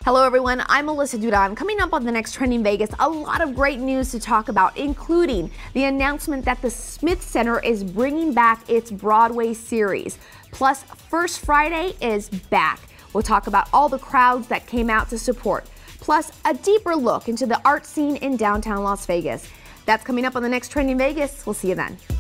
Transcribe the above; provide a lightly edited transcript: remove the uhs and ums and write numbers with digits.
Hello everyone, I'm Melissa Duran. Coming up on the next Trending Vegas, a lot of great news to talk about, including the announcement that the Smith Center is bringing back its Broadway series. Plus, First Friday is back. We'll talk about all the crowds that came out to support. Plus, a deeper look into the art scene in downtown Las Vegas. That's coming up on the next Trending Vegas. We'll see you then.